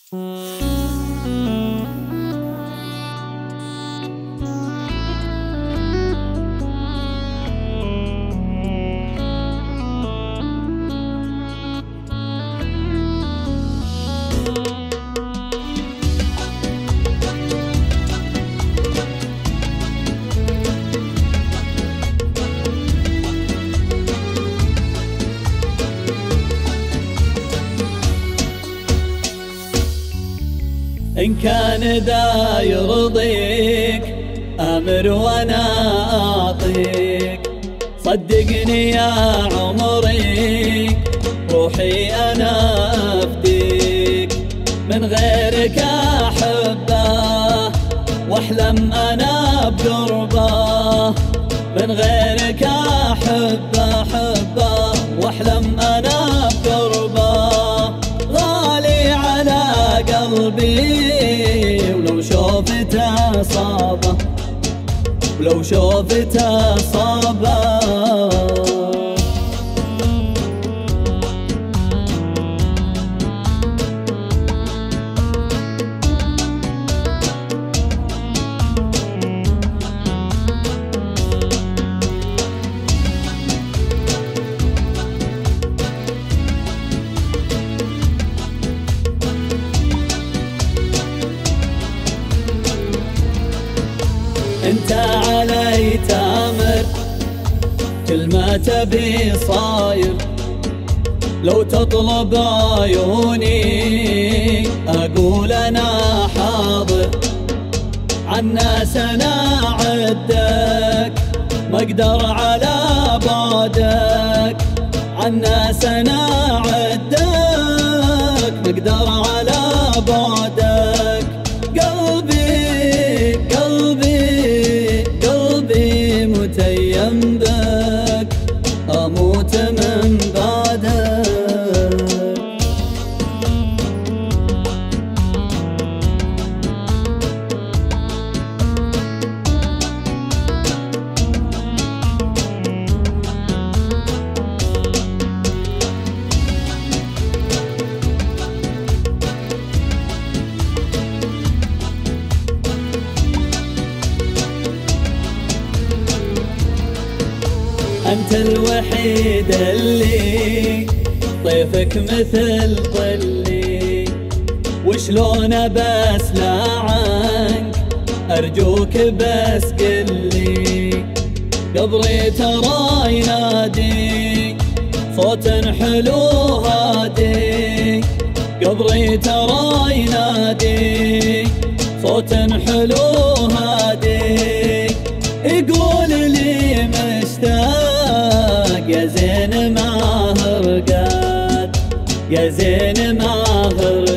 إن كان ذا يرضيك أمر وأنا أعطيك، صدقني يا عمري روحي أنا أفديك، من غيرك أحبه وأحلم أنا بقربه، من غيرك أحبه وأحلم أنا بقربه، غالي على قلبي ولو شوفته صابه، ولو شوفته صابه. انت علي تامر كل ما تبي صاير، لو تطلب عيوني اقول انا حاضر، عالناس انا عدك ما اقدر على بعدك، عالناس انا عدك ما اقدر على بعدك، قلبي متيم بك أموت من بعدك. أنت الوحيد اللي طيفك مثل ظلي، وشلون بسلع عنك أرجوك بس قلي، قبري ترى ينادي صوت حلو هادي، قبري ترى ينادي صوت حلو هادي، يقول لي مشتاق يا زين ما هرقات، يا زين ما هرقات.